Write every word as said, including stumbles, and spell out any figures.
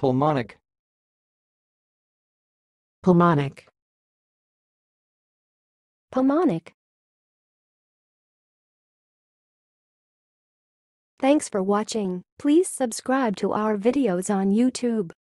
Pulmonic. Pulmonic. Pulmonic. Thanks for watching. Please subscribe to our videos on YouTube.